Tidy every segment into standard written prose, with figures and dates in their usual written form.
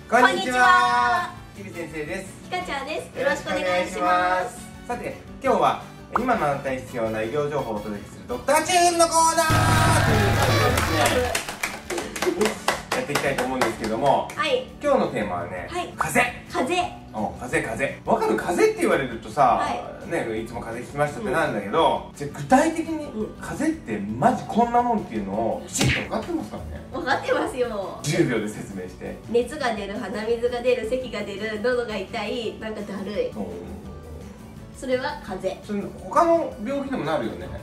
こんにちは。日々先生です。 ひかちゃんです。よろしくお願いします。 さて、今日は今のあなたに必要な医療情報をお届けするドクターチューブのコーナーという感じでですねやっていきたいと思うんですけども、 はい、 今日のテーマはね、 はい、 風わかる？風って言われるとさ、ね、いつも風邪ひきましたってなんだけど、じゃあ具体的に風邪ってマジこんなもんっていうのをきちっと分かってますからね。 分かってますよ。 10秒で説明して。 熱が出る、鼻水が出る、咳が出る、喉が痛い、なんかだるい、それは風邪。 それ他の病気でもなるよね。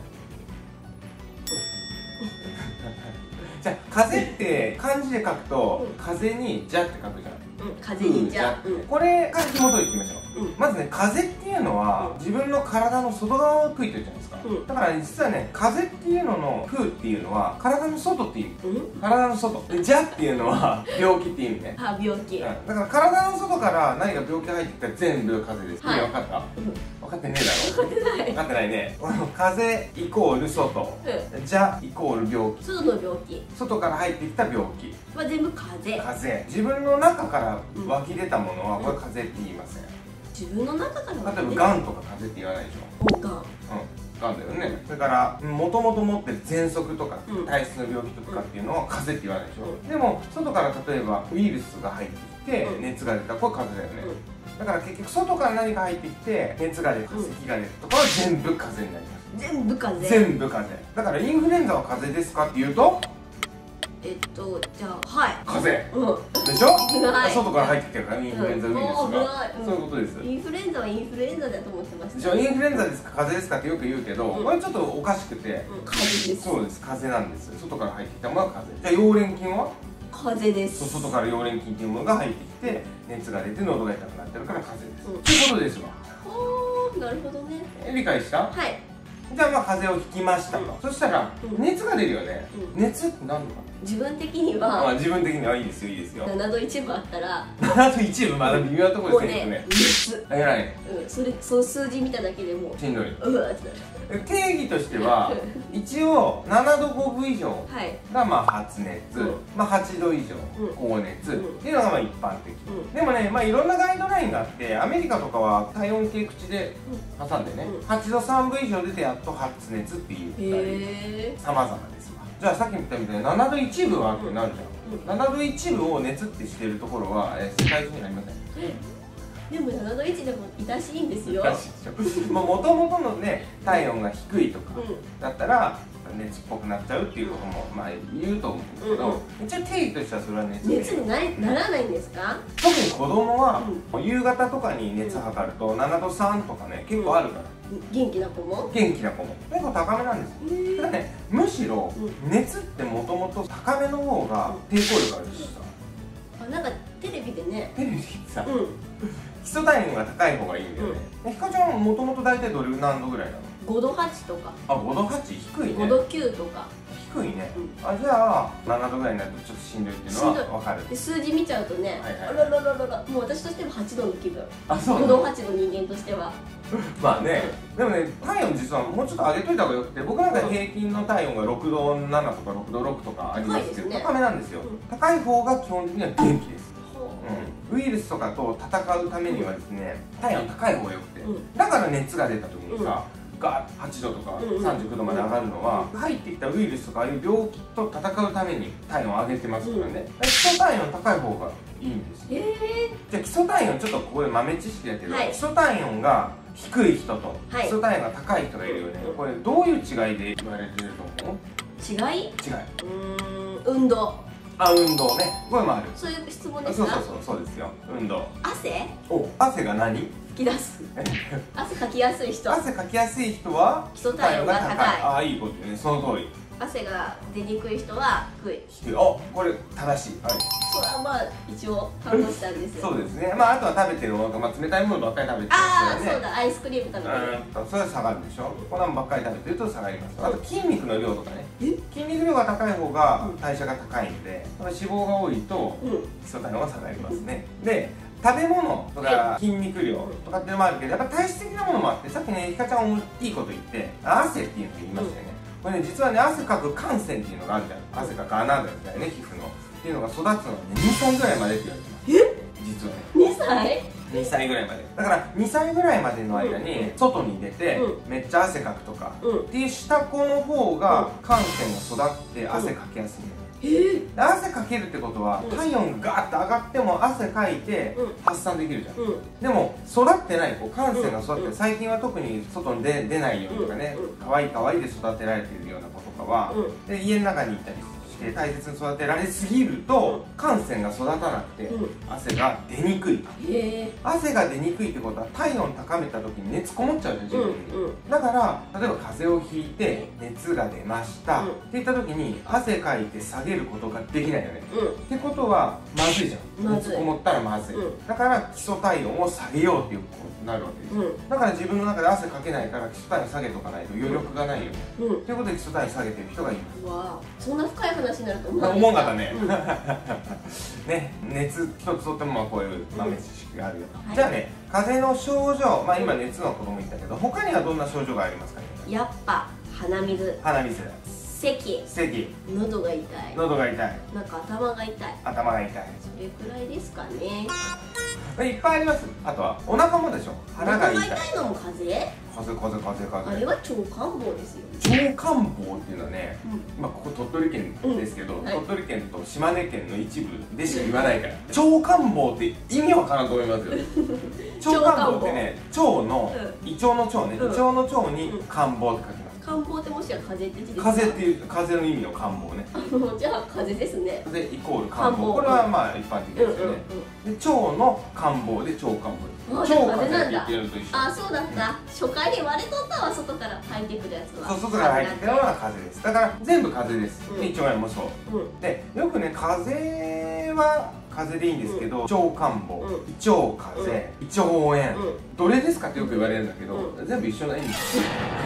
じゃあ風邪って漢字で書くと、風にじゃって書くじゃん。 風にじゃ、 これから紐解いていきましょう。まずね、風っていうのは自分の体の外側を吹いてるじゃないですか。だから実はね、風っていうのの風っていうのは体の外っていう意味。体の外で、じゃっていうのは病気っていう意味ね。 あ、病気。 だから体の外から何か病気が入ってきたら全部風邪です。分かった？分かってねえだろ。分かってないね。風イコール外、じゃイコール病気。 外の病気、 外から入ってきた病気は全部風。 自分の中から湧き出たものはこれ風って言いません。 自分の中から湧き出た。 例えばがんとか風って言わないでしょ。 がん、 がんだよね。それからもともと持ってる喘息とか体質の病気とかっていうのは風邪って言わないでしょ。でも外から例えばウイルスが入ってきて熱が出た、これ風邪だよね。だから結局外から何か入ってきて熱が出た、咳が出たとかは全部風邪になります。 全部風邪。 全部風邪だからインフルエンザは風邪ですかっていうと、 じゃあ、はい、 風邪でしょ。外から入ってきてるからインフルエンザウイルスが、そういうことです。 インフルエンザはインフルエンザだと思ってました。 でしょ。インフルエンザですか風邪ですかってよく言うけど、これちょっとおかしくて、 風邪です。 そうです、風邪なんです。外から入ってきたものは風邪。じゃあ溶連菌は風邪です。 外から溶連菌っていうものが入ってきて熱が出て喉が痛くなってるから風邪です。ということですわ。 ほー、なるほどね。 理解した？はい。じゃあ風邪をひきましたと。そしたら熱が出るよね。熱って何度か。 自分的には、 自分的にはいいですよ、いいですよ。 7度1分あったら、 7度1分まだ微妙なところですね。 熱。 偉い。 その数字見ただけでもしんどい。 うわってなる。 定義としては一応7度5分以上が発熱、8度以上高熱っていうのが一般的。でもね、いろんなガイドラインがあって、アメリカとかは体温計口で挟んでね、8度3分以上出てやっと発熱って言ったり様々ですわ。じゃあさっき言ったみたいに7度1分はってなるじゃん。7度1分を熱ってしてるところは世界中にありません。 でも7度1でもいたしいんですよ。 もともとのね体温が低いとかだったら熱っぽくなっちゃうっていうことも言うと思うんですけど、一応定義としてはそれは熱にならないんですか？ 特に子供は夕方とかに熱測ると7度3とかね結構あるから。 元気な子も結構高めなんですよ。ただね、むしろ熱ってもともと高めの方が抵抗力あるしさ、 なんかテレビでさ、基礎体温が高い方がいいんだよね。ひかちゃんはもともと大体何度ぐらいなの？5 度8とか。 5度8？低いね。 5度9とか。 低いね。じゃあ7度ぐらいになるとちょっとしんどいっていうのは分かる。 で数字見ちゃうとね、あららららら、もう私としても8度の気分。 そう。 5度8の人間としては。 でもね、体温実はもうちょっと上げといた方がよくて、僕なんか平均の体温が6度7とか6度6とかありますけど、高めなんですよ。高い方が基本的には元気です。ウイルスとかと戦うためにはですね、体温高い方がよくて、だから熱が出た時にさ、ガーッ8度とか39度まで上がるのは、入ってきたウイルスとかああいう病気と戦うために体温を上げてますからね。基礎体温高い方がいいんですよ。じゃあ基礎体温、ちょっとここで豆知識だけど、基礎体温が低い人と基礎体温が高い人がいるよね。これどういう違いで言われてると思う？違い。 運動。 運動ね。これもある。 そういう質問ですか？ そうですよ。運動。 汗が何？ 吹き出す。汗かきやすい人。 汗かきやすい人は基礎体温が高い。 いいことね。その通り。 汗が出にくい人は低い。 これ正しい。 それは一応看護師さんですよ。 そうですね。あとは食べてるものが冷たいものばっかり食べてる人そうだ、アイスクリーム食べてる。 それは下がるでしょ。こんなもんばっかり食べてると下がります。あと筋肉の量とかね。筋肉量が高い方が代謝が高いので、脂肪が多いと基礎体温が下がりますね。で、食べ物とか筋肉量とかっていうのもあるけど、やっぱ体質的なものもあって、さっきね、ひかちゃんいいこと言って、汗っていうのを言いましたよね。これね、実はね、汗かく汗腺っていうのがあるじゃん。汗かく穴だよね、皮膚のっていうのが育つのはね、2歳ぐらいまでって言われてます。 実はね。 2 歳ぐらいまでだから2歳ぐらいまでの間に外に出てめっちゃ汗かくとかっていうした子の方が汗腺が育って汗かきやすいね。汗かけるってことは体温がガーッと上がっても汗かいて発散できるじゃん。でも育ってない子、汗腺が育って最近は特に外に出ないようにとかね、可愛い可愛いで育てられているような子とかはで家の中にいたりして大切に育てられすぎると汗腺が育たなくて汗が出にくい。汗が出にくいってことは体温高めた時に熱こもっちゃうじゃん自分に。だから例えば風邪をひいて熱が出ましたっていった時に汗かいて下げることができないよね。ってことはまずいじゃん。熱こもったらまずい。だから基礎体温を下げようっていうことになるわけです。だから自分の中で汗かけないから基礎体温下げとかないと余力がないよね。ということで基礎体温下げてる人がいます。 わあ、そんな深い話になると思うかったね。ね、熱一つとってもこういう豆知識があるよ。じゃあね、風邪の症状、まあ今熱の子供言ったけど、他にはどんな症状がありますかね。 やっぱ鼻水、咳、喉が痛い、なんか頭が痛い、それくらいですかね。 いっぱいあります。あとはお腹もでしょ。腹が痛いのも風邪。あれは腸感冒ですよ。 腸感冒っていうのはね、まあここ鳥取県ですけど、鳥取県と島根県の一部でしか言わないから腸感冒って意味わからんと思いますよ。腸感冒ってね、腸の胃腸の腸ね、胃腸の腸に感冒って書きます。 感冒ってもしや風邪って字ですか？ 風邪っていう風の意味の感冒ね。 じゃあ風邪ですね。 でイコール感冒。これはまあ一般的ですよね。で腸の感冒で腸感冒。 腸風邪って言ってるのと一緒。あ、そうだった。初回に割れとったわ、外から入ってくるやつは。そう、外から入ってくるのは風邪です。だから全部風邪です。胃腸炎もそう。でよくね、風邪は風邪でいいんですけど、腸感冒、胃腸風邪、胃腸炎、どれですかってよく言われるんだけど、全部一緒の意味です。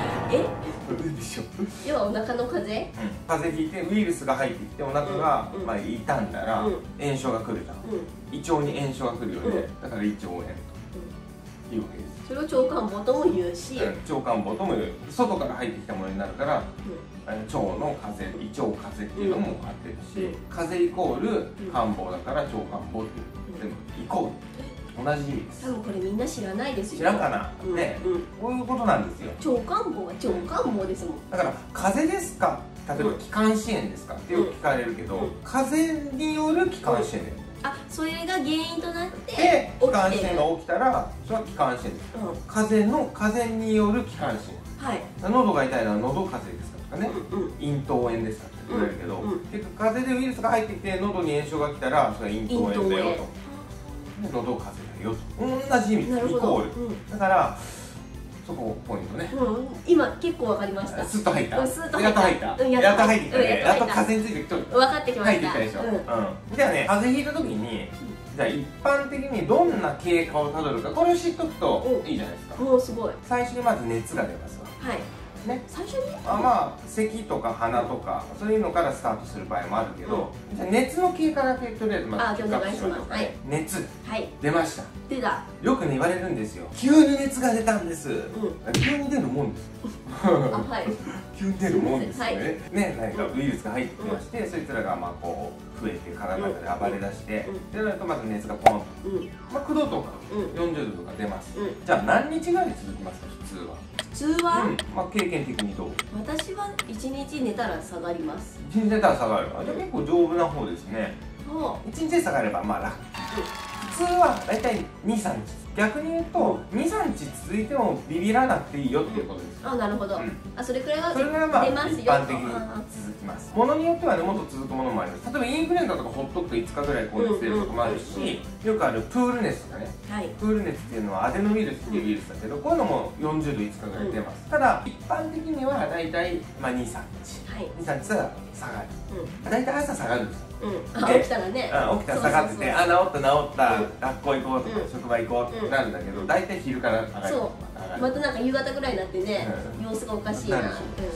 要はお腹の風邪？ 風邪ひいてウイルスが入ってきてお腹がまあ傷んだら炎症が来るじゃん。胃腸に炎症が来るよね。だから胃腸炎というわけです。 それを腸感冒とも言うし、 腸感冒とも言う。外から入ってきたものになるから腸の風邪、胃腸風邪っていうのも分かってるし、風邪イコール感冒だから腸感冒っていう全部イコール同じ意味です。 多分これみんな知らないですよ。 知らんかな。ね、こういうことなんですよ。 腸感冒は腸感冒ですもん。 だから風邪ですか、例えば気管支炎ですかってよく聞かれるけど、風邪による気管支炎だよ。 あ、それが原因となって気管支炎が起きたらそれは気管支炎です。風邪による気管支炎。はい。喉が痛いのは喉風邪ですかとかね、咽頭炎ですかって言われるけど、結局風邪でウイルスが入ってきて喉に炎症が来たらそれは咽頭炎だよと。喉風邪だよと同じ意味です。イコール。だからそこポイントね。 今結構わかりました。 スッと入った。 やっと入った。 やっと入ってきたね。やっと風邪についてちょっと分かってきました。 入ってきたでしょ。じゃあね、風邪ひいた時にじゃあ一般的にどんな経過をたどるか、これを知っとくといいじゃないですか。 もうすごい。 最初にまず熱が出ますわ。はい。ね、 最初にまあ咳とか鼻とかそういうのからスタートする場合もあるけど、じゃあ熱の経過だけとりあえずまずピックアップしましょうかね。熱出ました。 出た。 よくね言われるんですよ。急に熱が出たんです。急に出るもんです。 はい。 急に出るもんですよね。ね、何かウイルスが入ってきまして、そいつらがまあこう増えて体の中で暴れ出して、でなるとまず熱がポンと、まあ9度とか40度とか出ます。じゃあ何日ぐらい続きますか普通は？ 普通は、 まあ経験的にどう？ 私は1日寝たら下がります。 1日寝たら下がる。じゃあ結構丈夫な方ですね。1日で下がればまあ楽。普通は大体2、3日。逆に言うと2、3日続いてもビビらなくていいよっていうことです。 あ、なるほど。それくらいはまあ一般的に続きます。ものによってはねもっと続くものもあります。例えばインフルエンザとかほっとくと5日ぐらい高熱出ることもあるし、よくあるプール熱とかね。プール熱っていうのはアデノウイルスっていうウイルスだけど、こういうのも40度5日ぐらい出ます。ただ一般的には大体まあ2、3日。2、3日は下がる。大体朝下がるんですよ。 起きたらね、 起きたら下がってて、あ、治った学校行こうとか職場行こうってなるんだけど、大体昼から上がる。 またなんか夕方ぐらいになってね、様子がおかしいな。 しんどいな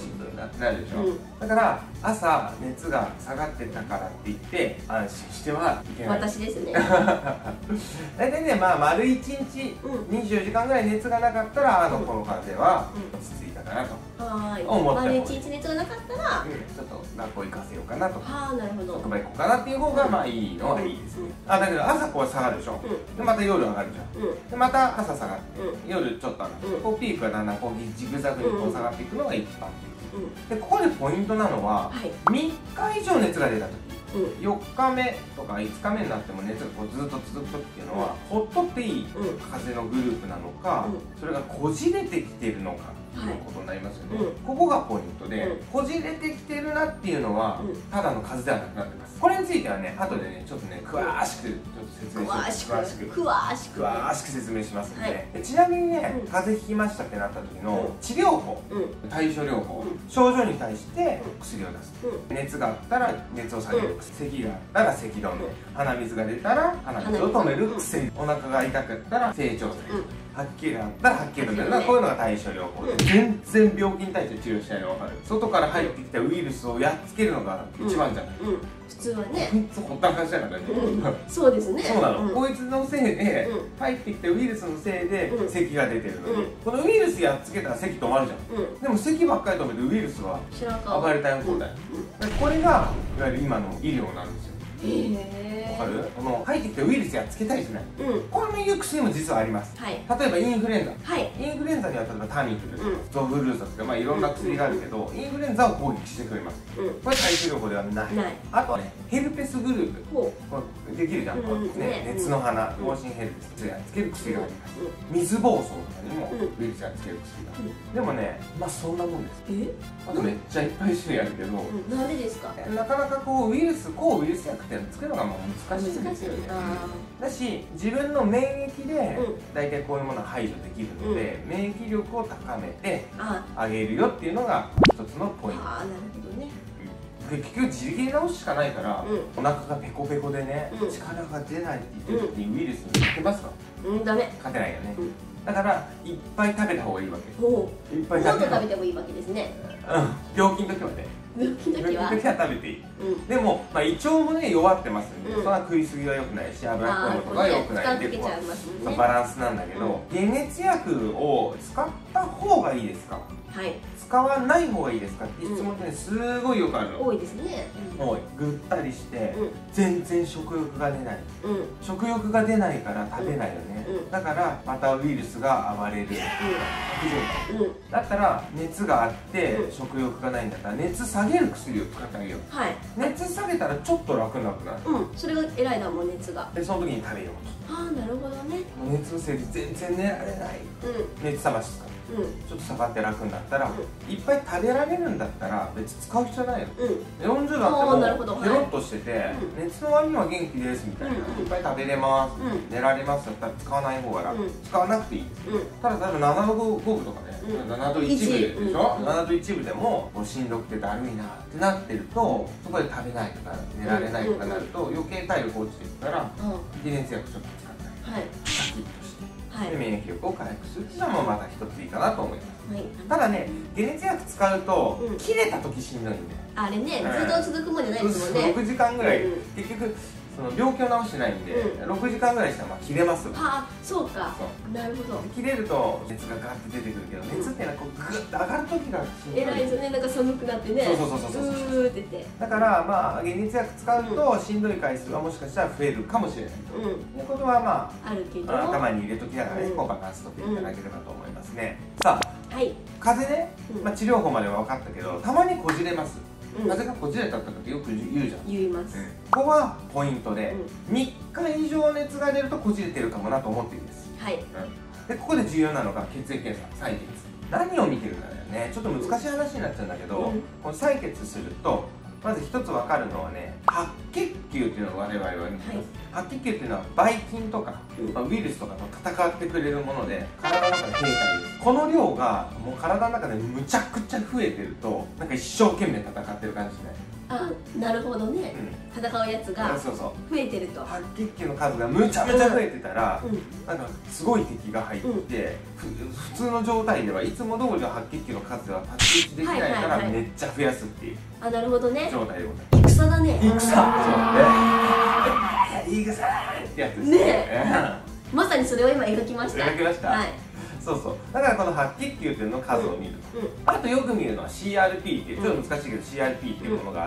なるでしょ、だから朝熱が下がってたからって言って安心してはいけない。 私ですね。 大体ね、まあ丸1日24時間ぐらい熱がなかったらこの風邪は落ち着いたかなと思って、 丸1日熱がなかったらちょっと学校行かせようかなと、 なるほど、 職場行こうかなっていう方がまあいいのはいいですね。だけど朝こう下がるでしょ、でまた夜上がるじゃん、でまた朝下がって夜ちょっと上がる、こうピークがだんだんこうジグザグにこう下がっていくのが一般的で、ここでポイントなのは3日以上熱が出た時、4日目とか5日目になっても熱がこうずっと続く時っていうのは、ほっとっていい風邪のグループなのか、それがこじれてきてるのかということになりますよね。ここがポイントで、こじれてきてるなっていうのはただの風邪ではなくなってます。これについてはね、後でねちょっとね詳しくちょっと説明します。詳しく説明しますので、ちなみにね、風邪ひきましたってなった時の治療法、対処療法、症状に対して薬を出す、熱があったら熱を下げる薬、咳があったら咳止め、鼻水が出たら鼻水を止める薬、お腹が痛かったら整腸剤、吐き気があったら吐き気止める、こういうのが対処療法で、全然病気に対して治療しないの分かる。外から入ってきたウイルスをやっつけるのが一番じゃない。 普通はね、 こいつほったらかしだからね。 そうですね。 そうなの。こいつのせいで入ってきたウイルスのせいで咳が出てるのに、このウイルスやっつけたら咳止まるじゃん。でも咳ばっかり止めてウイルスは暴れたよ放題。これがいわゆる今の医療なんですよ。わかる？この入ってきたウイルスやっつけたりしない、こういう薬も実はあります。例えばインフルエンザ、インフルエンザには例えばタミフル、ゾフルーザとか、まあいろんな薬があるけど、インフルエンザを攻撃してくれます。これ対処療法ではない。あとはね、ヘルペスグループ、こうできるじゃん、熱の花、方針ヘルペスやっつける薬があります。水疱瘡とかにもウイルスやっつける薬がある。でもね、まあそんなもんです。あとめっちゃいっぱい種類あるけど、 なんでですか？ なかなかこうウイルス、抗ウイルス薬って作るのがもう難しいんですよね。だし、自分の免疫で大体こういうものは排除できるので、免疫力を高めてあげるよっていうのが一つのポイント。 なるほどね。 結局自力で治すしかないから、お腹がペコペコでね、力が出ないって言ってる時にウイルスに勝てますか？ ダメ。 勝てないよね。だからいっぱい食べた方がいいわけ。いっぱい食べてもいいわけですね。 病気の時はね。 病気の時は食べていい。でも胃腸もね弱ってますんで、そんな食いすぎは良くないし、脂っこいことが良くないっていうバランスなんだけど、解熱薬を使った方がいいですか？使わない方がいいですかって質問ってね、すごいよくあるの。 多いですね。 多い。ぐったりして全然食欲が出ない。食欲が出ないから食べないよね。だからまたウイルスが暴れる。悪状態。だったら熱があって食欲がないんだったら熱下げる薬を使ってあげよう。熱下げたらちょっと楽になくなる。 それが偉いな、もう熱が。 でその時に食べようと。 なるほどね。 熱のせいで全然寝られない。熱冷まし使う。ちょっと下がって楽になったら、いっぱい食べられるんだったら別に使う必要ないよ。40度あってもペロッとしてて、熱の割には元気ですみたいな、いっぱい食べれます、寝られますだったら使わない方が楽、使わなくていいです。ただ例えば7度5分とかね、7度1分でしょ、7度1分でもしんどくてだるいなってなってると、そこで食べないとか寝られないとかなると余計体力落ちていくから、解熱薬ちょっと使ったりシャキッとしてで免疫力を回復するっていうのもまた一ついいかなと思います。ただね、解熱薬使うと切れた時しんどいんで、 あれね、ずっと続くもんじゃないですもんね。 6時間ぐらい結局その病気を治してないんで、6時間ぐらいしたら切れますよ。 そうか、なるほど。 切れると熱がガッて出てくるけど、熱っていうのはこうグッと上がる時がしんどい。 偉いですよね、なんか寒くなってね、そうってて。 だからまあ解熱薬使うとしんどい回数はもしかしたら増えるかもしれないということはまああるけど、 頭に入れときながらね、こうバランスとっていただければと思いますね。さあ、風邪ね、治療法までは分かったけど、たまにこじれます。風邪がこじれたとかってよく言うじゃん。 言います。 ここはポイントで、3日以上熱が出るとこじれてるかもなと思っていいです。でここで重要なのが血液検査、採血。何を見てるかだよね。ちょっと難しい話になっちゃうんだけど、この採血するとまず一つ分かるのはね、白血球っていうのを我々は見てます。白血球っていうのはばい菌とか、ウイルスとかと戦ってくれるもので、体の中で兵隊です。この量がもう体の中でむちゃくちゃ増えてると、なんか一生懸命戦ってる感じしない？ あ、なるほどね。戦うやつが増えてると。 白血球の数がむちゃめちゃ増えてたら、なんかすごい敵が入って、普通の状態ではいつも通りの白血球の数では太刀打ちできないからめっちゃ増やすっていう。 あ、なるほどね。 状態でございます。 戦だね。 戦。そうね。戦ってやつですね。 まさにそれを今描きました。 描きました。はい。そうそう。だからこの白血球っていうのの数を見ると。あとよく見るのは CRP っていう、ちょっと難しいけど CRP っていうものがあって、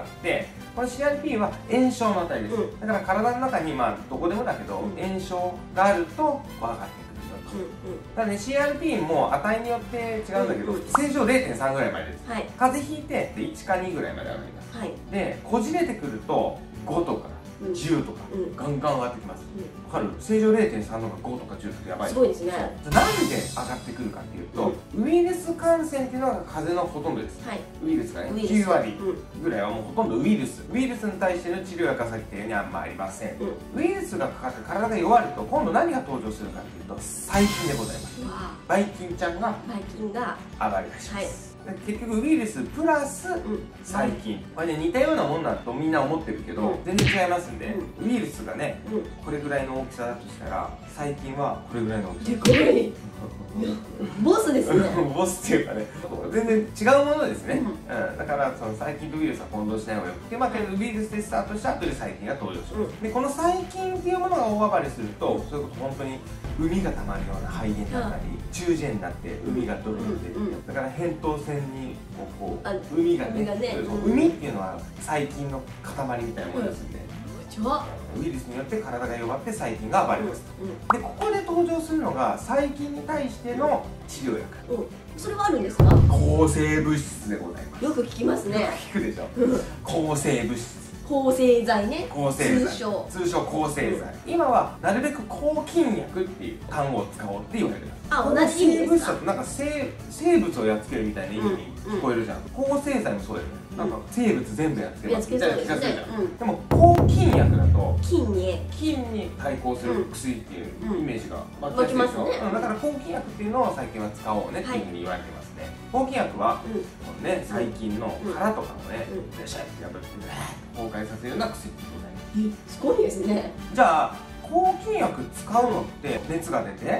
この CRP は炎症の値です。だから体の中にまあどこでもだけど炎症があると分かってくるよと。だからね CRP も値によって違うんだけど、正常 0.3 ぐらいまでです。風邪ひいて1か2ぐらいまで上がります。でこじれてくると5とか10とかガンガン上がってきます。わかる？正常 0.3 のが5とか10ってやばい。 すごいですね。 なんで上がってくるかっていうと、ウイルス感染っていうのが風邪のほとんどです。ウイルスがね9割ぐらいはもうほとんどウイルスに対しての治療薬がさっき言ったようにあんまありません。ウイルスがかかって体が弱ると今度何が登場するかっていうと細菌でございます。ばい菌ちゃんが暴れ出します。結局ウイルスプラス細菌、これね似たようなもんだとみんな思ってるけど全然違いますんで、ウイルスがねこれぐらいの大きさだとしたら細菌はこれぐらいの大きさ。 でかい。ボスですね。 ボスっていうかね、全然違うものですね。だからその細菌とウイルスは混同しない方がよくて、まあウイルスでスタートした後で細菌が登場します。でこの細菌っていうものが大暴れすると、そういうこと本当に海がたまるような肺炎だったり中耳炎になって海がドロドロ出て、だから扁桃腺にこう海がね、海っていうのは細菌の塊みたいなものですんで。ウイルスによって体が弱って細菌が暴れます。でここで登場するのが細菌に対しての治療薬。 それはあるんですか？ 抗生物質でございます。 よく聞きますね。 よく聞くでしょ。抗生物質。 抗生剤ね。 抗生剤。通称抗生剤。今はなるべく抗菌薬っていう単語を使おうって言われてます。 あ、同じ意味ですか？ なんか生物をやっつけるみたいな意味に聞こえるじゃん。抗生剤もそうだよね。なんか生物全部やっつけますみたいな気がするじゃん。でも抗菌薬だと菌に対抗する薬っていうイメージが湧きますでしょ。だから抗菌薬っていうのを最近は使おうねっていうふうに言われてますね。抗菌薬は細菌の殻とかをねベシャって破って崩壊させるような薬でございます。 すごいですね。 じゃあ抗菌薬使うのって熱が出て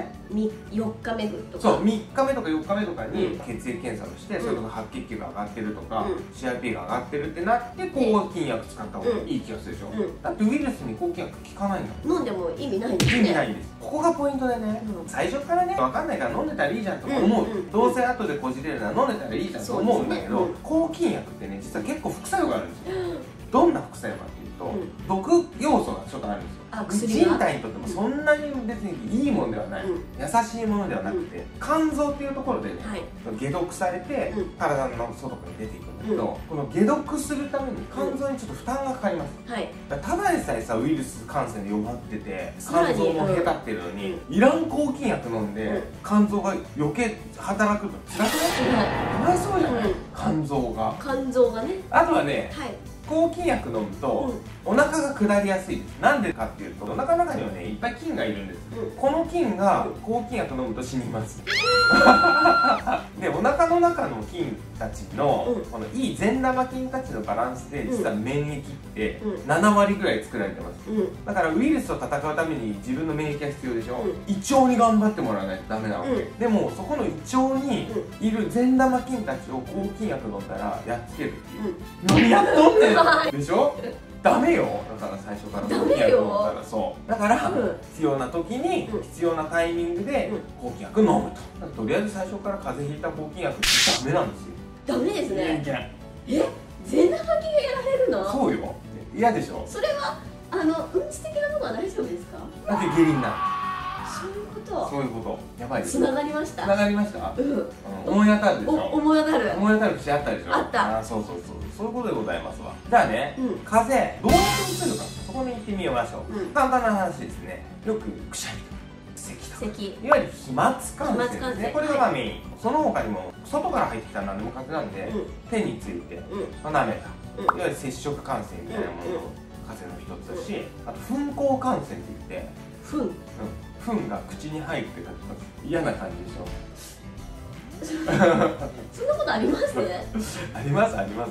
4日目とか、 そう3日目とか4日目とかに血液検査をして、それとか白血球が上がってるとか CRP が上がってるってなって抗菌薬使った方がいい気がするでしょ。だってウイルスに抗菌薬効かないんだもん。 飲んでも意味ないんですね。 意味ないんです。ここがポイントでね、最初からね分かんないから飲んでたらいいじゃんと思う。どうせ後でこじれるなら飲んでたらいいじゃんと思うんだけど、抗菌薬ってね実は結構副作用があるんですよ。どんな副作用かっていうと毒要素がちょっとあるんですよ。人体にとってもそんなに別にいいものではない、優しいものではなくて、肝臓っていうところでね解毒されて体の外に出ていくんだけど、この解毒するために肝臓にちょっと負担がかかります。ただでさえさウイルス感染で弱ってて肝臓もへたってるのにいらん抗菌薬飲んで肝臓が余計働くと辛くなってかわいそうじゃない。肝臓がね。あとはね抗菌薬飲むとお腹が下りやすいです。なんでかっていうとお腹の中にはねいっぱい菌がいるんです。この菌が抗菌薬飲むと死にますでお腹の中の菌たちのこのいい善玉菌たちのバランスで実は免疫って7割ぐらい作られてます。だからウイルスと戦うために自分の免疫が必要でしょ。胃腸に頑張ってもらわないとダメなわけ。でもそこの胃腸にいる善玉菌たちを抗菌薬飲んだらやっつけるっていう。何やっとんねんでしょ。ダメよ。だから最初から抗菌薬飲んだらそうだから必要な時に必要なタイミングで抗菌薬飲むと。とりあえず最初から風邪ひいた抗菌薬ってダメなんですよ。 ダメですね。善玉菌がやられるの？ そうよ。嫌でしょ。 それはうんち的なところは大丈夫ですか？ だって下痢になる。 そういうこと。 そういうこと。やばいです。 繋がりました。 繋がりました。思い当たるでしょ。 思い当たる。 思い当たる節あったでしょ。 あった。 そうそうそう。そういうことでございますわ。じゃあね、風邪どうやって防ぐか、そこに行ってみましょう。簡単な話ですね。よくくしゃみとか咳とか、いわゆる飛沫感染ですね。これがまあメイン。その他にも外から入ってきた何でも風邪なんで、手について舐めた、いわゆる接触感染みたいなものも風邪の一つだし、あと糞口感染って言って、糞が口に入ってた嫌な感じでしょ。 そんなことありますね。 ありますあります。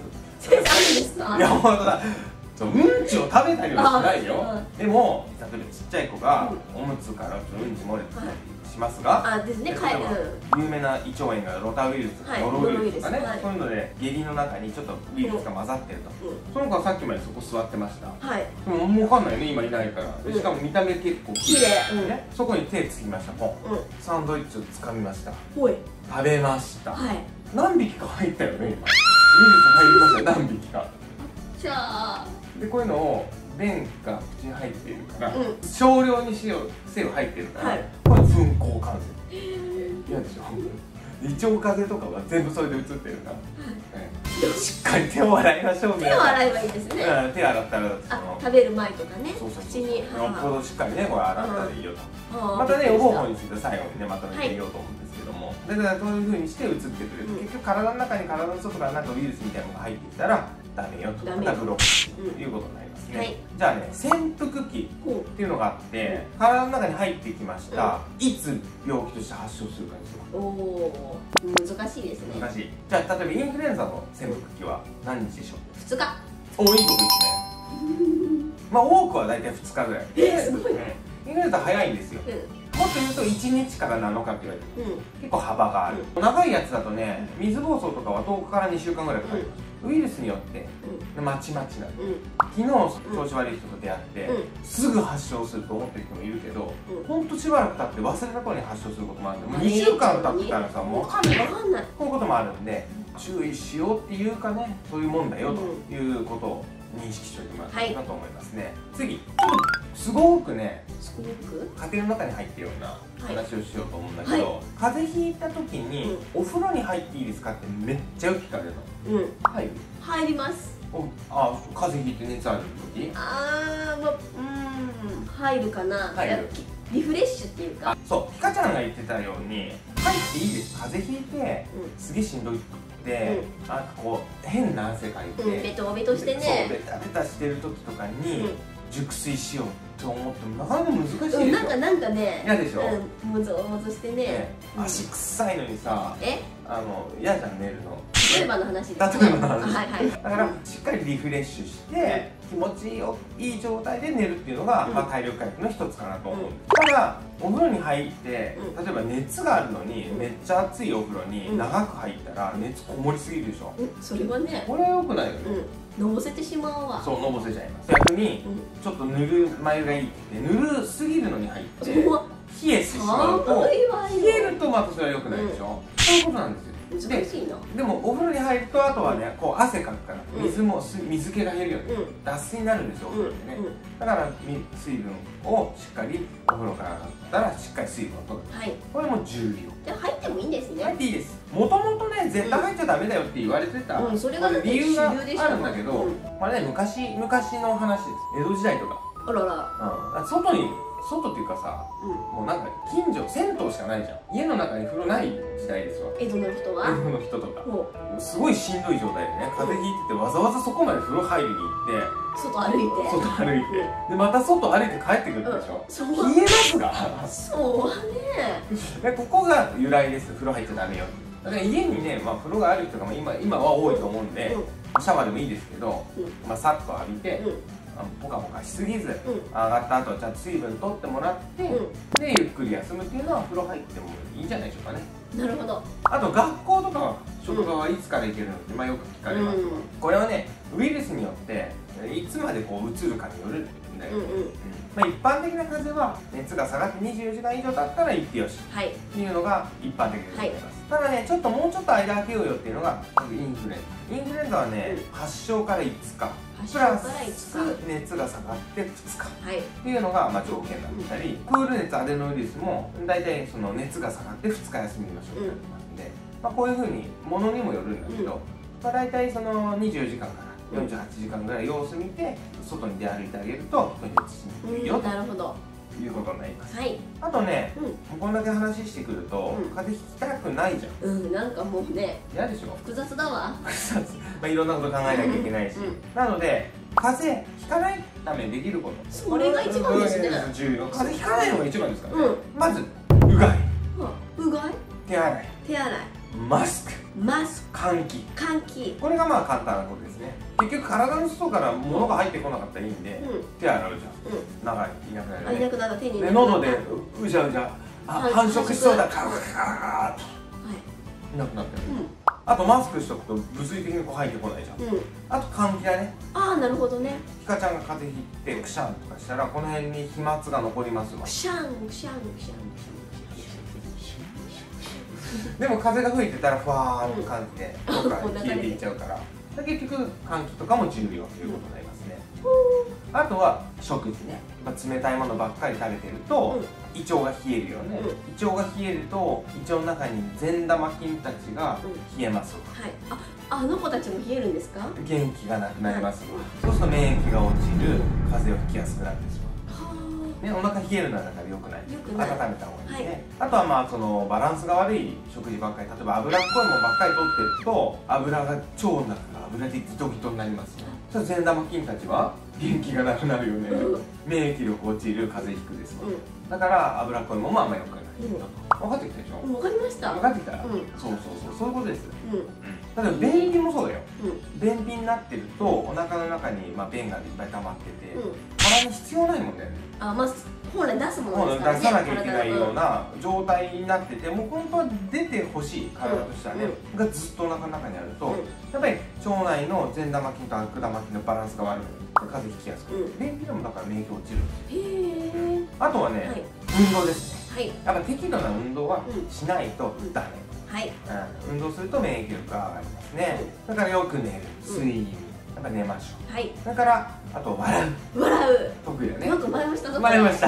センスあるんですか？ いや本当だ。うんちを食べたりはしないよ。でも例えばちっちゃい子がおむつからうんち漏れてたりしますが、 ですね。 有名な胃腸炎がロタウイルスとかノロウイルスとかね、そういうので下痢の中にちょっとウイルスが混ざってると。その子はさっきまでそこ座ってました。でももうわかんないね、今いないから。しかも見た目結構綺麗ね。そこに手つきました。サンドイッチを掴みました。食べました。何匹か入ったよね、今。ウイルス入りましたよ、何匹か。 じゃあでこういうのを便が口に入っているから、少量にせよ入ってるから、これ噴光感染。嫌でしょ。胃腸風邪とかは全部それで移ってるから、しっかり手を洗いましょう。 手を洗えばいいですね。 手洗ったら食べる前とかね、口に。 よっぽどしっかりね、これ洗ったらいいよと。またね、予防法について最後にねまとめてみようと思うんですけども、だからそういうふうにして移ってくる。結局体の中に体の外からなんかウイルスみたいなのが入ってきたらダメよと、またブロックということになりますね。じゃあね、潜伏期っていうのがあって、体の中に入ってきました。いつ病気として発症するかですよ。 難しいですね。 難しい。じゃあ例えばインフルエンザの潜伏期は何日でしょう ？2日。 お、いいことですね。まあ多くは大体2日ぐらい。 すごいね。 インフルエンザ早いんですよ。もっと言うと1日から7日って言われてる。結構幅がある。長いやつだとね、水疱瘡とかは10日から2週間ぐらいかかります。ウイルスによってまちまちなんで、昨日調子悪い人と出会ってすぐ発症すると思ってる人もいるけど、ほんとしばらく経って忘れた頃に発症することもあるんで、もう2週間経ったらさ、もう分かんない。こういうこともあるんで、注意しようっていうかね、そういうもんだよということを認識しておいてもらえたらなと思いますね。次、ちょっとすごくね、家庭の中に入ってるような話をしようと思うんだけど、風邪ひいた時にお風呂に入っていいですかってめっちゃよく聞かれるの。 入ります。 風邪ひいて熱ある時？ 入るかな。リフレッシュっていうか。 そう、ひかちゃんが言ってたように入っていいです。風邪ひいてすげえしんどいで、なんかこう変な汗かいてベトベトしてね、 そうベタベタしてる時とかに熟睡しようって思ってもなかなか難しいでしょ。 なんかね、 嫌でしょ。 もぞもぞしてね、 足臭いのにさ、嫌じゃん、寝るの。 例えばの話です。 例えばの話。だからしっかりリフレッシュして気持ちいい状態で寝るっていうのが体力回復の一つかなと思う。ただお風呂に入って例えば熱があるのにめっちゃ熱いお風呂に長く入ったら熱こもりすぎるでしょ。それはね、これは良くないよね。 のぼせてしまうわ。 そう、のぼせちゃいます。逆にちょっとぬるま湯がいいってぬるすぎるのに入って冷えてしまうと、冷えるとまたそれは良くないでしょ。そういうことなんですよ。 難しいな。 でもお風呂に入るとあとはね、こう汗かくから水気が減るよね。脱水になるんですよ、お風呂ってね。だから水分をしっかりお風呂から上がったらしっかり水分を取る。これも重要。 じゃあ入ってもいいんですね。 入っていいです。もともとね、絶対入っちゃダメだよって言われてた理由があるんだけど、これね、昔の話です。江戸時代とか。外っていうかさ、もうなんか近所銭湯しかないじゃん。家の中に風呂ない時代ですわ。 江戸の人は？ 江戸の人とかすごいしんどい状態でね、風邪ひいててわざわざそこまで風呂入りに行って外歩いてでまた外歩いて帰ってくるでしょ。冷えますがそうね。ここが由来です。風呂入っちゃダメよ。だから家にね、風呂がある人が今は多いと思うんで、シャワーでもいいですけど、さっと浴びてポカポカしすぎず、上がった後はちゃんと水分取ってもらって、でゆっくり休むっていうのは風呂入ってもいいんじゃないでしょうかね。なるほど。あと学校とか職場はいつから行けるのってよく聞かれます。これはね、ウイルスによっていつまでこう移るかによるんだよね。一般的な風邪は熱が下がって24時間以上経ったら行ってよしっていうのが一般的でございます。ただね、もうちょっと間空けようよっていうのがインフルエンザ。インフルエンザはね、発症から5日プラス熱が下がって2日っていうのが条件だったり、プール熱アデノウイルスも大体その熱が下がって2日休みましょうってなりますんで、こういうふうにものにもよるんだけど、大体その24時間から48時間ぐらい様子見て外に出歩いてあげると人にうつしにくいよということになります。あとね、こんだけ話してくると風邪ひきたくないじゃん。なんかもうね、嫌でしょ。複雑だわ。いろんなこと考えなきゃいけないし、なので風邪ひかないためにできること、それが一番ですね。重要。風邪ひかないのが一番ですからね。まずうがい、手洗い、マスク。 換気。 換気、 これがまあ簡単なことですね。結局体の外から物が入ってこなかったらいいんで、手洗うじゃん、長いいなくなるよね。 いなくなった手にで喉でうじゃうじゃ繁殖しそうだからガーッといなくなってる。あとマスクしとくと物理的にこう入ってこないじゃん。あと換気だね。 ああ、なるほどね。 ひかちゃんが風邪ひいてくしゃんとかしたらこの辺に飛沫が残りますわ。 くしゃんくしゃんくしゃん。 でも風が吹いてたらふわーって感じでどっか消えていっちゃうから、結局換気とかも重要ということになりますね。あとは食事ね。冷たいものばっかり食べてると胃腸が冷えるよね。胃腸が冷えると胃腸の中に善玉菌たちが冷えます。 はい。あの子たちも冷えるんですか？ 元気がなくなります。そうすると免疫が落ちる、風邪をひきやすくなってしまう。ね、お腹冷えるのはだから良くない。温めた方がいいね。あとはまあそのバランスが悪い食事ばっかり、例えば脂っこいものばっかりとってると油が腸の中が油でギトギトになります。そしたら善玉菌たちは元気がなくなるよね。免疫力落ちる、風邪ひくですわ。だから脂っこいものもあんまり良くない。分かってきたでしょ？ 分かりました。 分かってきた？そういうことです。例えば便秘もそうだよ。便秘になってるとお腹の中に便がいっぱい溜まってて、体に必要ないもんね。 まあ本来出すものですからね。 出さなきゃいけないような状態になってて、もう本当は出てほしい体としてはね、がずっとお腹の中にあると、やっぱり腸内の善玉菌と悪玉菌のバランスが悪く風邪ひきやすく、便秘でもだから免疫落ちるんですよ。あとはね、運動ですね。やっぱ適度な運動はしないとダメ。運動すると免疫力が上がりますね。だからよく寝る、睡眠、やっぱ寝ましょう。だからあと笑う。得意だね。 なんか笑いました。 笑いました。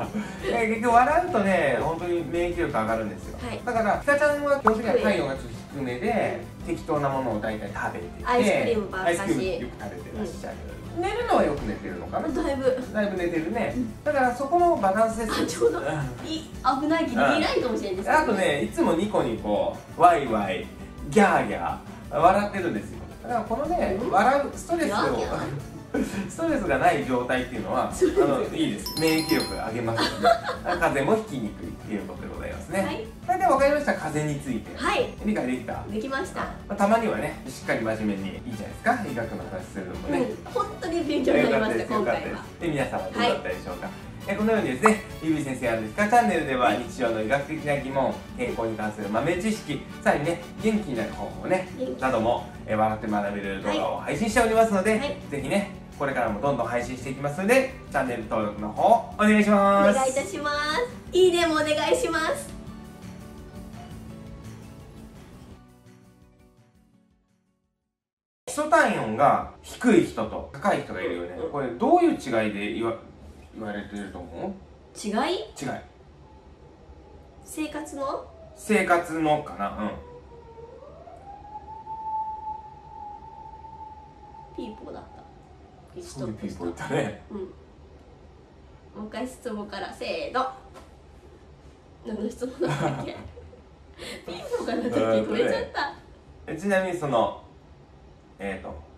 結局笑うとね、本当に免疫力上がるんですよ。だからひかちゃんは基本的には体温がちょっと低めで適当なものを大体食べてて、 アイスクリームばっかし、 よく食べてらっしゃる。寝るのはよく寝てるのかな。 だいぶ寝てるね。だからそこのバランスですよ。 ちょうど危ないギリギリラインかもしれないです。 あとね、いつもニコニコワイワイギャーギャー笑ってるんですよ。だからこのね、笑うストレスがない状態っていうのはいいです。免疫力上げますので風邪もひきにくいっていうことでございますね。大体分かりました。風邪について理解できた？ できました。 たまにはね、しっかり真面目にいいじゃないですか、医学の話するのもね。 本当に勉強になりました今回は。 で、皆さんはどうだったでしょうか。このようにですね、ゆび先生ひかチャンネルでは日常の医学的な疑問、健康に関する豆知識、さらにね、元気になる方法ね、なども笑って学べる動画を配信しておりますので、ぜひね、これからもどんどん配信していきますので、チャンネル登録の方お願いします。 お願いいたします。いいねもお願いします。 基礎体温が低い人と高い人がいるよね。これどういう違いで言われてると思う？違い？ 生活のかな。 ピーポーだった。 そういうピーポーいったね。 もう一回質問からせーの。何の質問だったっけ？ピーポーからだったっけ？止めちゃった。 ちなみにその